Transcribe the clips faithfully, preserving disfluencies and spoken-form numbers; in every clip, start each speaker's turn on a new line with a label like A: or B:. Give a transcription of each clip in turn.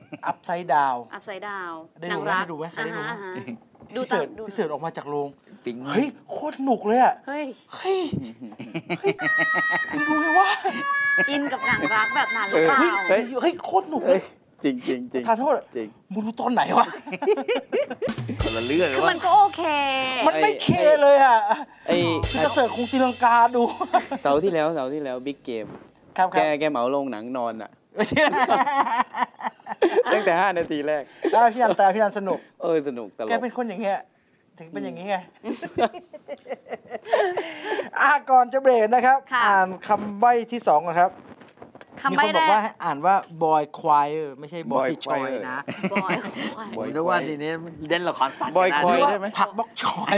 A: อัพไซด์ดาว
B: อัพไซด์ดาว
A: ได้ดูไหมได้ดูไหมใครได้ดูไหม
B: ดู
A: เสิร์ตพี่เสิร์ตออกมาจากโรง
C: เ
A: ฮ้ยโคตรหนุกเลยอ่ะ
B: เฮ้ย
A: เฮ้ยดูไงวะ
B: อินกับหนังรักแบบนั้นหรือเปล่า
A: เฮ้ยเฮ้ยโคตรหนุกเลย
C: จริงจริงจริง
A: ทานโทษจริงมึงดูตอนไหนวะ
C: คนละเรื่อง
B: คือมันก็โอเค
A: มันไม่เคเลยอ่ะ
C: ไอ้
A: พี่เสิร์ตคงตีลังกาดู
C: เสาร์ที่แล้วเสาร์ที่แล้วบิ๊กเกมแกแกเหมาลงหนังนอนอ่ะตั้งแต่ห้านาทีแรก
A: แล้วพี่นันแต่พี่นันสนุก
C: เออสนุกตลก
A: แกเป็นคนอย่างเงี้ยถึงเป็นอย่างนี้ไงอ่ะก่อนจะเบรกนะครับอ่านคำใบ้ที่สองก่อนครับมีคนบอกว่าให้อ่านว่า boy choir ไม่ใช่ boy choir นะ
B: boy
C: ผมนึกว่าทีนี้เล่นละครสัตว์
A: boy choir ได้ไหมผักบ็อกชอย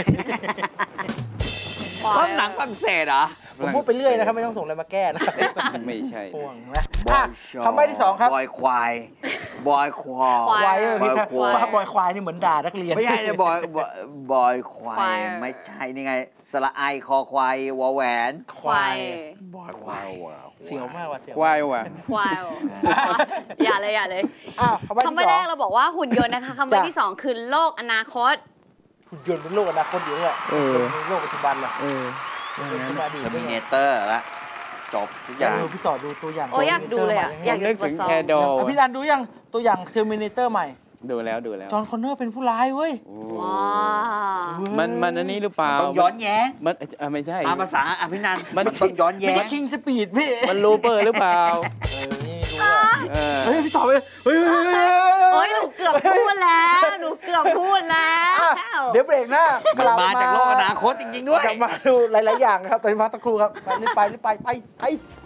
C: ก็หนังฝรั่งเศสเหรอ
A: ผมพูดไปเรื่อยนะครับไม่ต้องส่งอะไรมาแก้นะครับ
C: ไม่ใช่
A: ห่วงนะคำใบ้ที่สองครับ
C: boy ควาย boy ควาย
A: ควายนี่ถ้าว่า boy ควายนี่เหมือนด่านักเรียน
C: ไม่ใช่เนี่ย boy boy ควายไม่ใช่นี่ไงสระไอคอควายวอแหวน
B: ควาย
C: boy ควาย
A: เสียวมากว่ะเสียว
C: ควายว่ะ
B: ควายอย่าเลยอย่าเลยคำใบ้แรกเราบอกว่าหุ่นยนต์นะคะคำใบ้ที่สองคือโลกอนาคต
A: หุ่นยนต์เป็นโลกอนาคตอยู่นี่แหละในโลกปัจจุบันแหละ
C: จะมาดีเทอร์มิเนเตอร์ละจบทุกอย่าง
A: พี่ต่อดูตัวอย่าง
B: โอ้อยากดูเลยอ่ะอยาก
C: นึกถึงแคดอ
A: พี่นันดูยังตัวอย่างเทอร์มิเนเตอร์ใหม่
C: ดูแล้วดูแล้ว
A: จอห์นคอนเนอร์เป็นผู้ร้ายเว้ย
B: ว้า
C: มันมันอันนี้หรือเปล่า
D: ต้องย้อนแย้ง
C: มันไม่ใช่
D: ตามภาษาอภินันท์
C: มัน
D: ต้องย้อนแย้ง
A: คิงสปีดพี่
C: มันรูเปอร์หรือเปล่า
A: เออนี่ดูอ่ะเฮ้ยพี่ต่อไปเฮ้ย
B: เฮ้ยหนูเกือบพูดแล้วหนูเกือบพูดแล้ว
A: เดี๋ยวเบรกหน้า
D: มาจากโลกอนาคตจริงๆด้วย
A: กลับมาดูหลายๆอย่างครับตอนนี้พักสักครู่ครับไปนี่ไปนี่ไปไปไป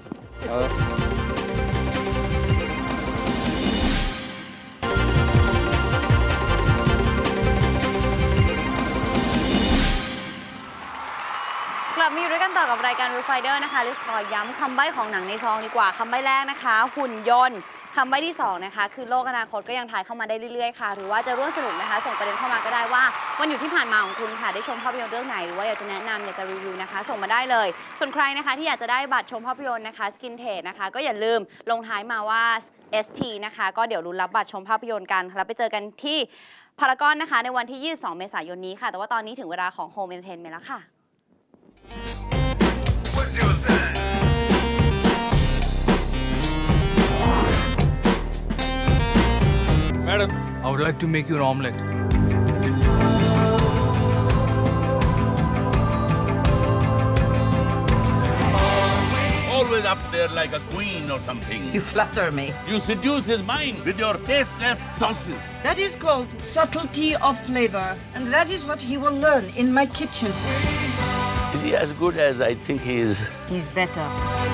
B: กลับมาอยู่ด้วยกันต่อกับรายการ Viewfinder นะคะลิขอย้ำคำใบ้ของหนังในซองดีกว่าคำใบ้แรกนะคะหุ่นยนต์คำใบ้ที่สองนะคะคือโลกอนาคตก็ยังทายเข้ามาได้เรื่อยๆค่ะหรือว่าจะร่วมสนุกนะคะส่งประเด็นเข้ามาก็ได้ว่าวันหยุดที่ผ่านมาของคุณค่ะได้ชมภาพยนตร์เรื่องไหนหรือว่าอยากจะแนะนำอยากจะรีวิวนะคะส่งมาได้เลยส่วนใครนะคะที่อยากจะได้บัตรชมภาพยนตร์นะคะสกินเทจนะคะก็อย่าลืมลงท้ายมาว่า เอส ที นะคะก็เดี๋ยวลุ้นรับบัตรชมภาพยนตร์กันแล้วไปเจอกันที่พารากอนนะคะในวันที่ยี่สิบสองเมษายนนี้ค่ะแต่ว่าตอนนี้ถึงเวลาของ Home Entertainment แล้วค่ะ
E: Madam, I would like to make you an omelette.
F: Always up there like a queen or something.
G: You flatter me.
F: You seduce his mind with your tasteless sauces.
G: That is called subtlety of flavor, and that is what he will learn in my kitchen.
F: Is he as good as I think he is?
G: He's better.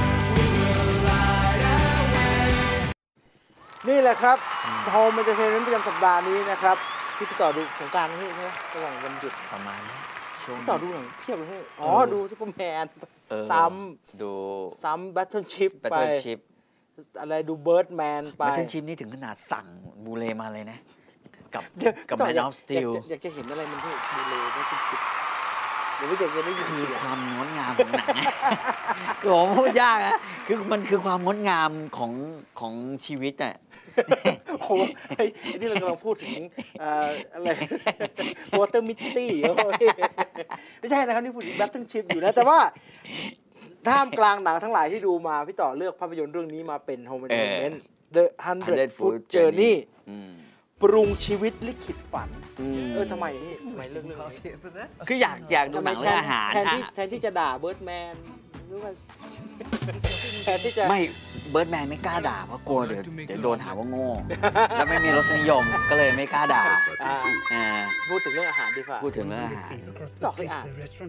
A: นี่แหละครับโฮมเอนเตอร์เทนเมนต์ประจำสัปดาห์นี้นะครับที่พี่ต่อดูสงกรานต์นี่ใช่ไหมระหว่างวันหยุด
C: ประมาณนี้
A: พี่ต่อดูหนังเพียบเลยอ๋อดูซุปเปอร์แมนซ้ำ
C: ดู
A: ซ้ำแบทเทิลชิพไปอะไรดูเบิร์ดแมนไป
C: แบทเทิลชิพนี่ถึงขนาดสั่งบูเลมาเลยนะกับกับแมนออฟสตีล
A: อยากจะเห็นอะไรมันที่บูเลแบทเทิลชิพเดี๋ยวไม่อยากจะได้ยิน
C: คือความงดงามของหนังคือผมพูดยากนะคือมันคือความงดงามของของชีวิตอ่ะ
A: โอ้โหนี่เรากำลังพูดถึงอะไรวอเตอร์มิตตี้ไม่ใช่นะครับนี่พูดถึงแบทเทิลชิพอยู่นะแต่ว่าท่ามกลางหนังทั้งหลายที่ดูมาพี่ต่อเลือกภาพยนตร์เรื่องนี้มาเป็น Home Entertainment The Hundred Foot Journey ปรุงชีวิตลิขิตฝันเออทำไมนี่ทำไมเรื่องนี้
C: คืออยากอยากดูหนังเรื่องอาหาร
A: แทนที่แทนที่จะด่าเบิร์ดแมนหรือว่าแทนที่จะ
C: ไม่เบิร์ดแมนไม่กล้าด่าเพราะกลัวเดี๋ยวเดี๋ยวโดนหาว่าโง่แล้วไม่มีรสนิยมก็เลยไม่กล้าด่า
A: พูดถึงเรื่องอาหารดีกว่า
C: พูดถึงเรื่องอาหาร
A: ต่อเคยอ่าน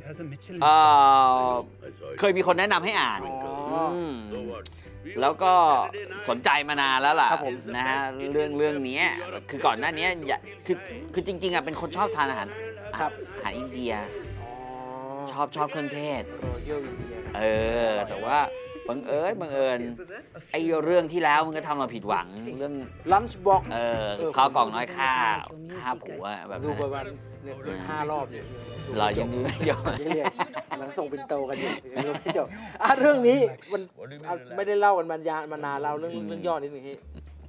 C: เคยมีคนแนะนำให้อ่านแล้วก็สนใจมานานแล้วล่ะนะฮะเรื่องเรื่องนี้คือก่อนหน้านี้คือคือจริงๆอ่ะเป็นคนชอบทานอาหารอาหารอินเดียชอบชอบเครื่องเทศเออแต่ว่าบังเอิญบังเอิญไอ้เรื่องที่แล้วมันก็ทำเราผิดหวังเรื่อง
A: lunch box
C: เออข้าวกล่องน้อยข้าวข้าวผัวแบบ
A: ดูประมาณห้ารอบเนี่ย
C: เรายังดูไม่จบ
A: หลังส่งเป็นโตกันอยู่ยังไม่จบอ่ะเรื่องนี้มันไม่ได้เล่ากันมานานมานานเล่าเรื่องเรื่องย่อนิดนึงที่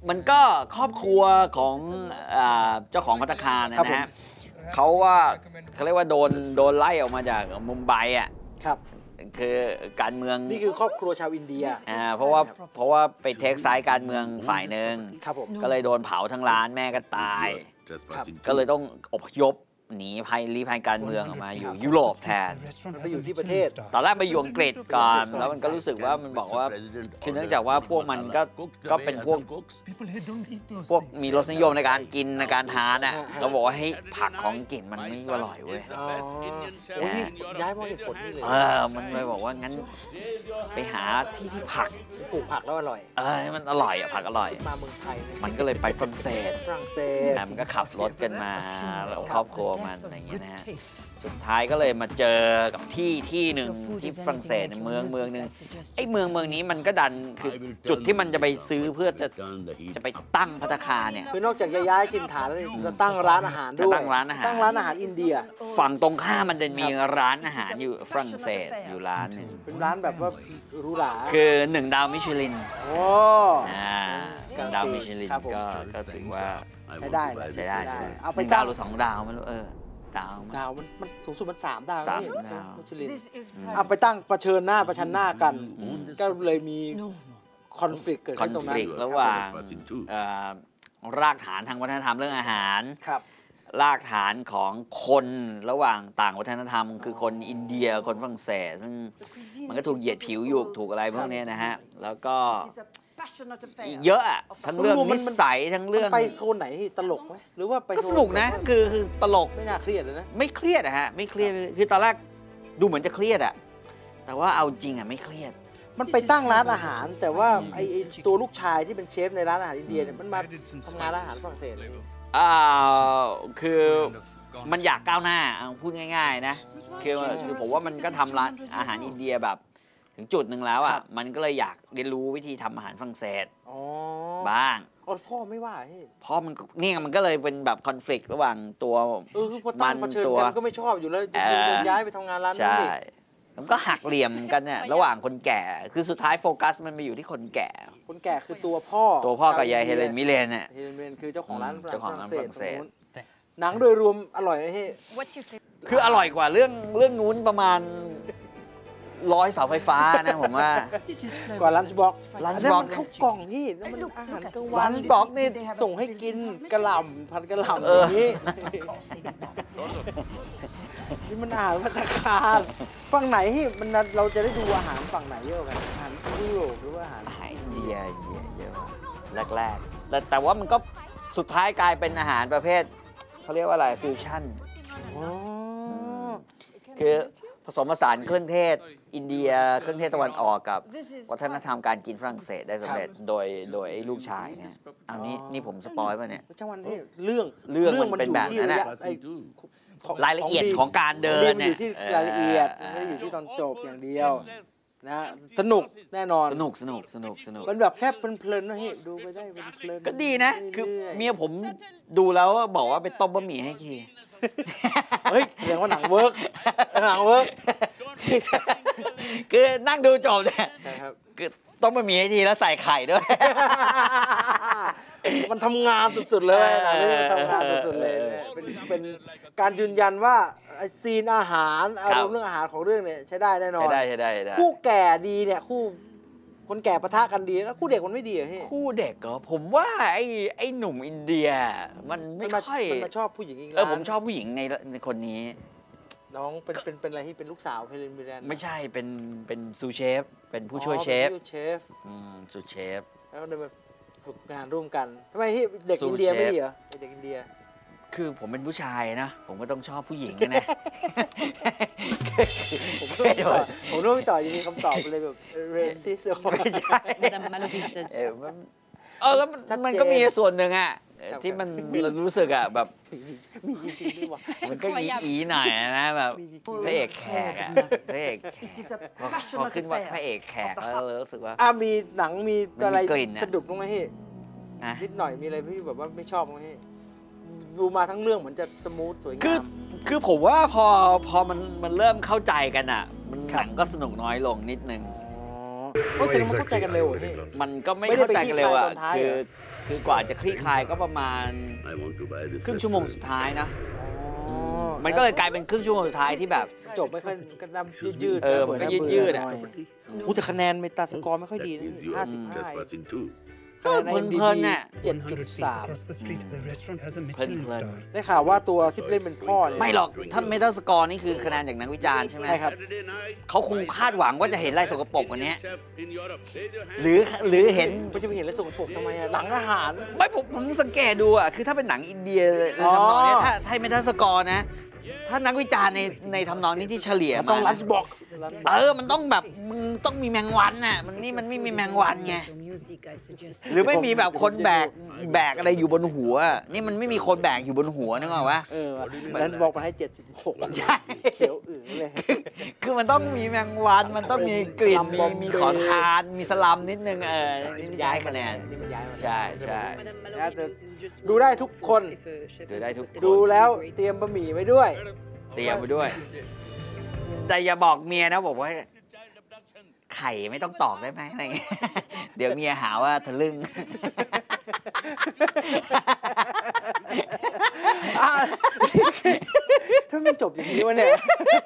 C: มันก็ครอบครัวของอ่าเจ้าของภัตตาคารนะ
A: ครับผม
C: ฮะเขาว่าเขาเรียกว่าโดนโดนไล่ออกมาจากมุมไบอ่ะ
A: ครับ
C: คือการเมือง
A: นี่คือครอบครัวชาวอินเดีย
C: อ่าเพราะว่าเพราะว่าไปเทคไซด์การเมืองฝ่ายหนึ่ง
A: ครับผม
C: ก็เลยโดนเผาทั้งร้านแม่ก็ตาย
F: Trespassing
C: ก็เลยต้องอพยพหนีภัยลี้ภัยการเมืองออกมาอยู่ยุโรปแทน
A: มันไปอยู่ที่ประเทศ
C: ตอนแรกไปอยู่อังกฤษก่อนแล้วมันก็รู้สึกว่ามันบอกว่าคือเนื่องจากว่าพวกมันก็ก็เป็นพวกพวกมีรสนิยมในการกินในการทานอ่ะเราบอกว่าให้ผักของอังกฤษมันไม่อร่อยเว้ย
A: อ๋อโอ้ยนี่ย้ายมาจากผลนี่เลย
C: เออมันเลยบอกว่างั้นไปหาที่ที่ผัก
A: ปลูกผักแล้วอร่อย
C: เออให้มันอร่อยอ่ะผักอร่อย
A: มาเมืองไทยเย
C: มันก็เลยไปฝรั่งเศส
A: ฝรั่งเศส
C: อ่ะมันก็ขับรถกันมาแล้วครอบครัวมันอะไรอย่างเงี้ยนะฮะสุดท้ายก็เลยมาเจอกับที่ที่หนึ่งที่ฝรั่งเศสเมืองเมืองหนึ่งไอ้เมืองเมืองนี้มันก็ดันคือจุดที่มันจะไปซื้อเพื่อจะ
F: Turn the heat
C: จะไปตั้งภัตตาคารเนี่ย
A: คือนอกจากจะย้ายถิ่นฐานแล้วนี่จะตั้งร้านอาหารด้วย
C: จะตั้งร้านอาหาร
A: ตั้งร้านอาหารอินเดีย
C: ฝั่งตรงข้ามมันจะมีร้านอาหารอยู่ฝรั่งเศสอยู่ร้านหนึ่ง
A: เป็นร้านแบบว่าหรูหรา
C: คือหนึ่งดาวมิชลิน
A: โอ้
C: อ่าหนึ่งดาวมิชลิน
A: ครับผม
C: ก็ก็ถือว่า
F: I
A: ใช้
F: want
A: ได้
F: to
A: เลย
F: buy
C: ใช้ได้
F: this
C: ใช่
F: one.
A: เอา
C: ห
A: ไป
C: นึ่ง
A: ตั้
C: ดาง วหรือสองดาวไม่รู้เออดาวมั้ย
A: ดาวมันมันสูงสุดมันสามดาว
C: สาม
A: นี่
C: ดาว
A: มิชลิน
G: This is
A: เอาไปตั้งประชิญหน้าประชันหน้ากัน ก็เลยมี
G: No, no.
A: คอนฟ lict เกิด
C: คอ
A: ขึ้
C: น
A: นตรง
C: ฟ
A: นั้น
C: lict ระหว่างเอ่อรากฐานทางวัฒนธรรมเรื่องอาหาร
A: ครับ
C: รากฐานของคนระหว่างต่างวัฒนธรรม คือคนอินเดียคนฝรั่งเศสซึ่งมันก็ถูกเหยียดผิวอยู่ถูกอะไรพวกเนี้ยนะฮะ แล้วก็
G: It's a passionate affair.
C: อีกเยอะอะทั้งเรื่องนิสัยทั้งเรื่อง
A: ไปโทนไหนตลกไหมหรือว่าไป
C: ก็
A: โท
C: สนุกนะ
A: แบบว่า
C: คือคือตลก
A: ไม่น่าเครียดเลยนะ
C: ไม่เครียดอะฮะไม่เครียดคือตอนแรกดูเหมือนจะเครียดอะแต่ว่าเอาจริงอะไม่เครียด
A: มันไปตั้งร้านอาหาร แต่ว่าไอ้ไอ้ตัวลูกชายที่เป็นเชฟในร้านอาหารอินเดียเนี่ยมันมาทำงานร้านอาหารฝรั่งเศสเลย
C: อ่าคือมันอยากก้าวหน้าเอาพูดง่าย ๆ นะคือคือผมว่ามันก็ทำร้านอาหารอินเดียแบบถึงจุดหนึ่งแล้ว
A: ครั
C: อ่ะ
A: บ
C: มันก็เลยอยากเรียนรู้วิธีทำอาหารฝรั่งเศส
A: อ๋อ
C: บ้าง
A: อ๋อพ่อไม่ว่าเฮ้ย
C: เพราะมันก็นี่ไงมันก็เลยเป็นแบบคอนฟ lict ระหว่างตัว
A: เออคือพอตั้ง
C: มัน
A: เผชิญ
C: ตัว
A: กันก็ไม่ชอบอยู่แล้วจะ
C: เออ
A: จะย้ายไปทำงานร้านนู้น
C: ใช่
A: อีก
C: มันก็หักเหลี่ยมกันเนี่ยระหว่างคนแก่ คือสุดท้ายโฟกัสมันไปอยู่ที่คนแก่
A: คนแก่คือตัวพ่อ
C: ตัวพ่อกับยายเฮ
A: ชว
C: เลน
A: ดี
C: มิเลนเนี่ย
A: เฮเลนมิเลนคือเจ้าของร้าน
C: เจ้าของร้านฝรั่งเศส
A: ตรงนู้นหนังโดยรวมอร่อยไหมเฮ้ย
B: What's your favorite
C: คืออร่อยกว่าเรื่องเรื่องนู้นประมาณร้อยเสาไฟฟ้านะผมว่า
G: This is flavor.
A: กว่าลันช์บ็อก
C: Lunch
A: นั่น
C: box
A: มันเข้ากล่องพี่นั่นมัน
G: Look,
A: อาหาร
G: look at
A: กลาง
G: it.
A: วัน
C: Lunch box นี่
G: They have
A: ส่งให้กินกระหล่ำผัดกระหล่ำ
C: เอ
A: อ
C: อ
A: ย่างนี้
G: Of course they did not.
A: นี่มันอาหารภัตตาคารฝั่งไหนที่มันเราจะได้ดูอาหารฝั่งไหนเยอะกว่ากันอาหารยุโรปหรือว่าอาหาร
C: อาหารอินเดียเยอะเยอะแรกๆแต่แต่ว่ามันก็สุดท้ายกลายเป็นอาหารประเภทเขาเรียกว่าอะไรฟิวชั่น
A: อ๋อ
C: คือผสมผสานเครื่องเทศ อินเดียเครื่องเทศตะวันออกกับ
G: This is
C: วัฒนธรรมการกินฝรั่งเศสได้สำเร็จโดยโดยไอ้ลูกชายเนี่ยเอานี้นี่ผมสปอยป่ะเนี่ย
A: แล้วจังหวันที่เรื่อง
C: เรื่องมันเป็นแบบนั้น
A: อยู่
C: น่ะ
A: ที่ระยะไอ้ขง
C: รายละเอียดของการเดิน
A: มั
C: เนี่
A: อย ยู่ที่รายละเอียด
C: เออ
A: ไม่ได้อยู่ที่ตอนจบอย่างเดียวนะสนุกแน่นอน
C: สนุกสนุกสนุกสนุก
A: มันแบบแค่เพลินๆนะเฮ้ยดูไปได้เพลินๆ
C: ก็ดีนะ คือ
A: รื่ยๆ
C: เมียผมดูแล้วบอกว่าไปต้มบะหมี่ให้กี
A: เฮ้ยแสดงว่าหนังเวิร์กหนังเวิร์ก
C: คือนั่งดูจบเนี่ย
A: นะครับ
C: คือต้มบะหมี่ให้ทีแล้วใส่ไข่ด้วย
A: มันทำงานสุดๆเลยหนังเรื่องนี้มันทำงานสุดๆเลยนะเป็นเป็นการยืนยันว่าไอ้ซีนอาหารอารมณ์เรื่องอาหารของเรื่องเนี่ยใช้ได้แน่นอน
C: ใช่ได้ใช่ได้ใช่ได้
A: คู่แก่ดีเนี่ยคู่คนแก่ปะทะกันดีแล้วคู่เด็กมันไม่ดีเหรอเฮ้ย
C: คู่เด็กเหรอผมว่าไอ้ไอ้หนุ่มอินเดีย มันไม่
A: มันมา
C: ค่อย
A: มันมาชอบผู้หญิงอีก
C: เออผมชอบผู้หญิงในในคนนี้
A: น้องเป็นเป็นเป็นอะไรที่เป็นลูกสาวเฮเลนมิเลน
C: ไม่ใช่เป็นเป็นซูเชฟ เป็นผู้ช่วยเชฟ
A: ผู้ช่วยเชฟ
C: อืมซูเชฟ
A: แล้วเดินมาฝึกงานร่วมกันทำไมที่เด็ก
C: สู้
A: อินเดีย
C: เชฟ
A: ไม่ดีเหรอเด็กอินเดีย
C: คือผมเป็นผู้ชายนะ ผมก็ต้องชอบผู้หญิงนะ
A: ผมนึกว่าพี่ต่อผมนึกว่าพี่ต่อยังมีคำตอบเลยแบบเรซิส
C: ไม่ใช่
B: Madame Malovises
C: เออมันเออแล้วมัน
A: ชัดเจน
C: มันก็มีส่วนหนึ่งอะ
A: ครับ
C: ที่มันรู้สึกอะแบบ
A: มีจริงๆด้วยวะ
C: มันก็อีอีหน่อยนะแบบ
A: มีจริง
C: พระเอกแขกอะพระเอกแข
G: It
C: ก
G: is a
C: พอพอ
G: passionate
C: ขึ้นว่าพระ
G: affair.
C: เอกแขกแล้วเรารู้สึกว่า
A: อ่ะมีหนังมี
C: มันมี
A: อะไร
C: กลิ่นอะ
A: สะดุดบ้างไหมพี่
C: นะ
A: นิดหน่อยมีอะไรพี่แบบว่าไม่ชอบบ้างไหมพี่ดูมาทั้งเรื่องเหมือนจะสมูทสวยงาม
C: คือคือผมว่าพอพอมันมันเริ่มเข้าใจกันอะมัน
A: ครับ
C: หนังก็สนุกน้อยลงนิดนึง
A: อ๋อเพราะฉะนั้นมันเข้าใจกันเร็วเหรอพี่
C: มันก็ไม่
A: ไม่ได้
C: เข้าใจกันเร็ว
A: ไป
C: อะ
A: คลี่คลายตอนท้าย
C: คือ
A: เหรอ
C: คือกว่าจะคลี่คลายก็ประมาณ
F: I want to buy this
C: ครึ่งชั่วโมงสุดท้ายนะ
A: อ๋อ
C: มันก็เลยกลายเป็นครึ่งชั่วโมงสุดท้ายที่แบบ
A: จบไม่ค่อยกระดำยืดๆ
C: เออมันก็ยืดๆอะ
A: อู้แต่คะแนนเมตาสกอร์ไม่ค่อยดีนะ
F: is your
A: ห้าสิบห้า
F: trespassing too.
A: คะแนน
C: เพลินๆน่ะ
A: เจ็ดจุดสาม
H: Across the street, the restaurant has a
C: เพลิน
H: Michelin
C: เพลิน
H: star.
A: ได้ข่าวว่าตัวที่เล่นเป็นพ่อเนี่ย
C: ไม่หรอกถ้าเมทัลสกอร์นี่คือคะแนนจากนักวิจารณ์ใช่ไหม
A: ใช่ครับ
C: เขาคงคาดหวังว่าจะเห็นอะไรสกปรกกว่านี้หรือหรือเห็น
A: มันจะไปเห็นแล้วสกปรกทำไมอะหนังอาหาร
C: ไม่ผมผมสังเกตดูอ่ะคือถ้าเป็นหนังอินเดียใน
A: อ๋อ
C: ทำนองเนี้ยถ้าถ้าเมทัลสกอร์นะ ถ้านักวิจารณ์ในในทำนองนี้ที่เฉลี่ย
A: มันต้อง
C: มา
A: ลันช์บ็อกซ์
C: เออมันต้องแบบมึงต้องมีแมงวันน่ะมันนี่มันไม่มีแมงวันไง หรือไม่มีแบบคนแบกแบกอะไรอยู่บนหัว นี่มันไม่มีคนแบกอยู่บนหัวนึกออกปะ
A: เออลันช์บ็อกซ์มาให้เจ็ดสิบหก
C: ใช่
A: เขียวอึ๋งเลย
C: คือมันต้องมีแมงวัน มันต้องมีกลิ่น
A: สลั
C: มี
A: มบอม
C: มีขอทาน มีสลัมนิดนึง เออ นี่ย้ายคะแนน
A: นี่มันย้ายมา
C: ใช่ใช่
A: นะแต่ดูได้ทุกคน
C: ดูได้ทุกคน
A: ดูแล้วเตรียมบะหมี่ไว้ด้วย
C: เตรียมไปด้วย แต่อย่าบอกเมียนะบอกว่า ไข่ไม่ต้องตอกได้ไหมอะไรเงี้ย เดี๋ยวเมียหาว่าทะลึ่ง
A: อ่ะถ้ามันจบอย่างนี้วะเนี่ย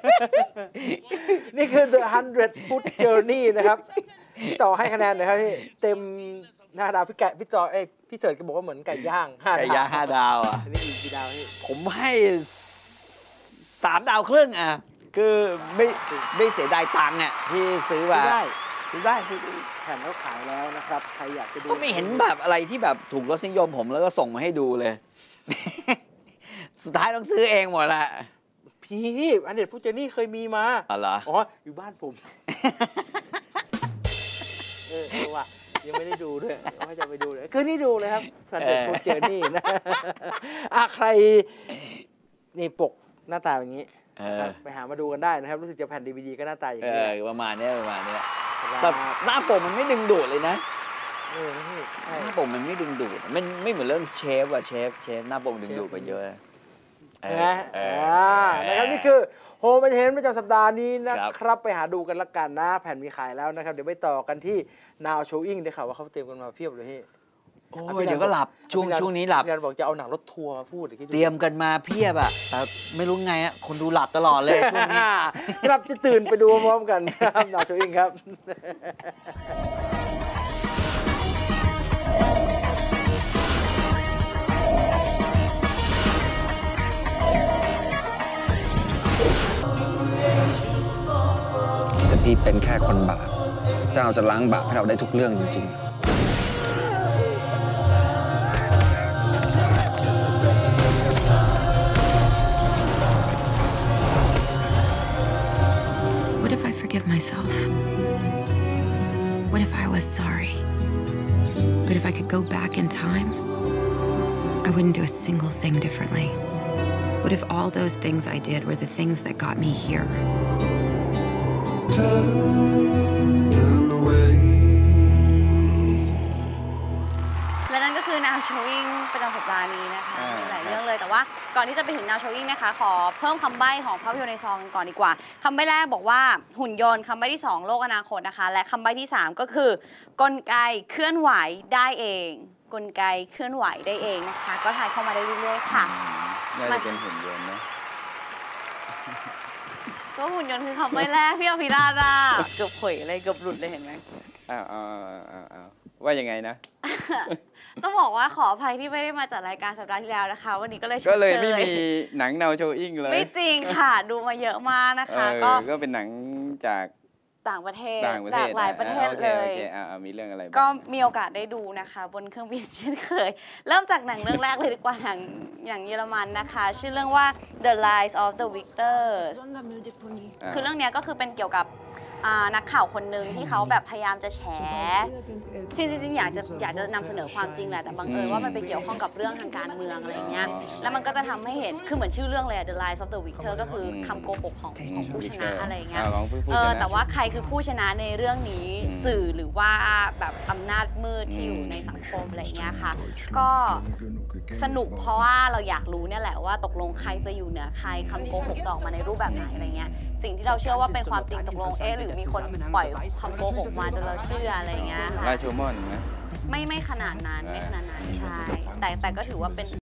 A: นี่คือ The hundred Foot Journey นะครับพี่ต่อให้คะแนนหน่อยครับพี่เต็มห้าดาวพี่แกะพี่ต่อเอ้ยพี่เสิร์ชก็บอกว่าเหมือนไก่ย่างห้าดาว
C: ไก่ย่างห้าดาวอ่ะ
A: อันนี้อีกกี่ดาวพี่
C: ผมให้สามดาวครึ่งอ่ะ คือไม่ไม่เสียดายตังค์อ่ะที่ซื้อ
A: ซื้
C: มา
A: อได้
C: ซื้อได้ซื้อได้
A: แผ่นเขาขายแล้วนะครับ ใครอยากจะดู
C: ก็ไม่เห็นแบบอะไรที่แบบถูกรสนิยมผมแล้วก็ส่งมาให้ดูเลย สุดท้ายต้องซื้อเองหมดละ
A: พี่อันเด็ดฟูเจนี่เคยมีมา
C: อ๋อเหรอ
A: อ๋อ อยู่บ้านผม เออเออว่ะยังไม่ได้ดูด้วยว่าจะไปดูเลยคืนนี้ดูเลยครับสันเด็ดฟูเจนี่นะ อ่ะใครนี่ปกหน้าตาอย่างนี้
C: เออ
A: ไปหามาดูกันได้นะครับ รู้สึกจะแผ่นดีวีดีก็หน้าตาอย่าง
C: เอ
A: นี้
C: อประมาณเนี้ยประมาณเนี้ย
A: แต่
C: แต่หน้าปกมันไม่ดึงดูดเลยนะ
A: เออนี่ใช่
C: หน้าปกมันไม่ดึงดูดมันไม่เหมือนเรื่องเชฟอะเชฟเชฟหน้าปกดึงดูดไปเยอะเออ
A: นะ
C: เอ
A: อ่า
C: อ
A: นะครับนี่คือโฮมเทนประจำสัปดาห์นี้นะครับ ไปหาดูกันละกันนะ แผ่นมีขายแล้วนะครับ เดี๋ยวไปต่อกันที่ Now Showing ได้ข่าวว่าเขาเตรียมกันมาเพียบเลยพี่
C: โอ้ยเดี๋ยวก็หลับช่วงช่วงนี้หลับ
A: พี่นันบอกจะเอาหนังรถทัวร์มาพูดอีกที
C: เตรียมกันมาเพียบอะแต่ไม่รู้ไงอะคนดูหลับตลอดเลยช่วงนี้
A: ครับจะตื่นไปดูพร้อมกันครับ Now Showing ครับ
I: แต่พี่เป็นแค่คนบาปพระเจ้าจะล้างบาปให้เราได้ทุกเรื่องจริงๆ
J: What if I forgive myself? What if I was sorry? But if I could go back in time, I wouldn't do a single thing differently. What if all those things I did were the things that got me here?
B: Turn away. และนั่นก็คือ Now Showing ประจำสัปดาห์นี้นะคะ มีหลายเรื่องเลยแต่ว่าก่อนที่จะไปถึง Now Showing นะคะ ขอเพิ่มคำใบ้ของภาพยนตร์ในซองก่อนดีกว่าคำใบ้แรกบอกว่าหุ่นยนต์คำใบ้ที่สองโลกอนาคตนะคะและคำใบ้ที่สามก็คือกลไกเคลื่อนไหวได้เองกลไกเคลื่อนไหวได้เองนะคะก็ทายเข้ามาได้เรื่อยๆค่ะ
D: น่าจะเป็นหุ่นยนต์นะ
B: ก็หุ่นยนต์คือคำใบ้แรกพี่อภิราชอะเกือบเผยเลยเกือบหลุดเลยเห็นไหม
D: อ้าวอ้าวอ้าวอ้าวว่ายังไงนะ
B: ต้องบอกว่าขออภัยที่ไม่ได้มาจัดรายการสัปดาห์ที่แล้วนะคะ วันนี้ก็เลยชด
D: ก็เลย
B: ช
D: ไม่มีหนังแนวโชว์อิงเลย
B: ไม่จริงค่ะ ดูมาเยอะมากนะ
D: เอ
B: คะ
D: อ
B: ก็
D: ก็เป็นหนังจาก
B: ต่างประเทศ
D: ต่างประ
B: ห
D: เท
B: ลา
D: ศ
B: กหลายประเทศ
D: อ่าโอค
B: เลย
D: โอเคอ่ามีเรื่องอะไรบ้าง
B: ก็มีโอกาสได้ดูนะคะ บนเครื่องบินเช่นเคย เริ่มจากหนังเรื่องแรกเลยดีกว่าหนังอย่างเยอรมันนะคะ ชื่อเรื่องว่า The Lies of the Victors คือเรื่องนี้ก็คือเป็นเกี่ยวกับนักข่าวคนหนึ่งที่เขาแบบพยายามจะแฉจริงๆอยากจะอยากจะนำเสนอความจริงแหละแต่บังเอิญว่ามันไปเกี่ยวข้องกับเรื่องทางการเมืองอะไรเงี้ยแล้วมันก็จะทำให้เห็นคือเหมือนชื่อเรื่องเลย The Lies of the Victor ก็คือคำโกหกของของผู้ชนะอะไรเงี้ย
D: อ่าของผู้ชนะ
B: เออแต่ว่าใครคือผู้ชนะในเรื่องนี้สื่อหรือว่าแบบอำนาจมืดที่อยู่ในสังคมอะไรเงี้ยค่ะก็สนุกเพราะว่าเราอยากรู้เนี่ยแหละว่าตกลงใครจะอยู่เหนือใครคำโกหกจะออกมาในรูปแบบไหนอะไรเงี้ยสิ่งที่เราเชื่อว่าเป็นความจริงตกลงเอ๊ะหรือมีคนปล่อยคำโกหกมาจนเราเชื่ออะไรเงี้ยค่ะ
D: ราโชมอนไหม
B: ไม่ไม่ขนาดนั้นไม่ขนาดนั้นใช่แต่แต่ก็ถือว่าเป็น